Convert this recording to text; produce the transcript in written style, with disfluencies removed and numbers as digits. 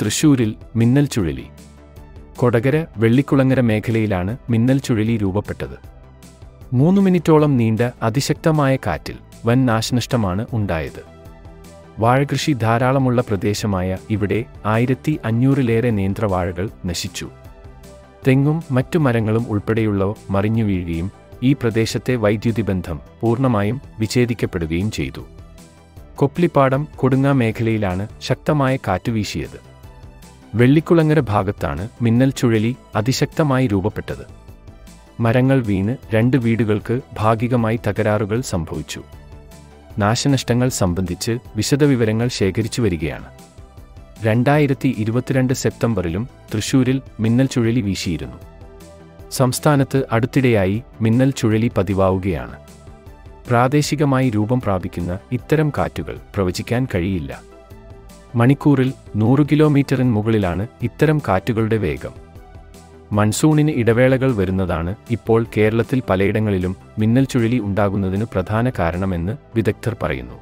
തൃശ്ശൂരിൽ മിന്നൽ ചുഴലി. കൊടകര വെള്ളിക്കുളങ്ങര മേഖലയിലാണ് മിന്നൽ ചുഴലി രൂപപ്പെട്ടത്. 3 മിനിറ്റോളം നീണ്ട അതിശക്തമായ കാറ്റിൽ വൻ നാശനഷ്ടമാണ് ഉണ്ടായത്. വാഴകൃഷി ധാരാളമുള്ള പ്രദേശമായ ഇവിടെ 1500-ലേറെ നേന്ത്രവാഴകൾ നശിച്ചു. തെങ്ങും മറ്റു മരങ്ങളും ഉൾപ്പെടെയുള്ളവ മറിഞ്ഞു വീഴുകയും ഈ പ്രദേശത്തെ വൈദ്യുതി ബന്ധം പൂർണ്ണമായും വിച്ഛേദിക്കപ്പെടുകയും ചെയ്തു. കൊപ്ലിപ്പാടം കൊടുങ്ങ മേഖലയിലാണ് ശക്തമായ കാറ്റുവീശിയത്. വെള്ളിക്കുളങ്ങര ഭാഗത്താണ് മിന്നൽ ചുഴലി അതിശക്തമായി രൂപപ്പെട്ടത്. മരങ്ങൾ വീണ് 2 വീടുകൾക്ക് ഭാഗികമായി തകരാറുകൾ സംഭവിച്ചു. നാശനഷ്ടങ്ങൾ സംബന്ധിച്ച് വിശദവിവരങ്ങൾ ശേഖരിച്ചു വരികയാണ്. 2022 സെപ്റ്റംബറിലും തൃശ്ശൂരിൽ മിന്നൽ ചുഴലി വീശിയിരുന്നു. സംസ്ഥാനത്ത് അടുത്തിടെയായി മിന്നൽ ചുഴലി പതിവാവുകയാണ്. പ്രാദേശികമായി രൂപം പ്രാപിക്കുന്ന ഇത്തരം കാറ്റുകൾ പ്രവചിക്കാൻ കഴിയില്ല. മണിക്കൂറിൽ 100 കിലോമീറ്ററിന് മുകളിലാണ് ഇത്തരം കാറ്റുകളുടെ വേഗം. മൺസൂണിന് ഇടവേളകൾ വരുന്നതാണ് ഇപ്പോൾ കേരളത്തിൽ പലയിടങ്ങളിലും മിന്നൽ ചുഴലി ഉണ്ടാകുന്നതിന് പ്രധാന കാരണമെന്ന് വിദഗ്ധർ പറയുന്നു.